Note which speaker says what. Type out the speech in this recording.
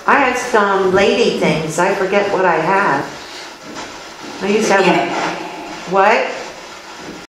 Speaker 1: I had some lady things. I forget what I had. I used to have, what?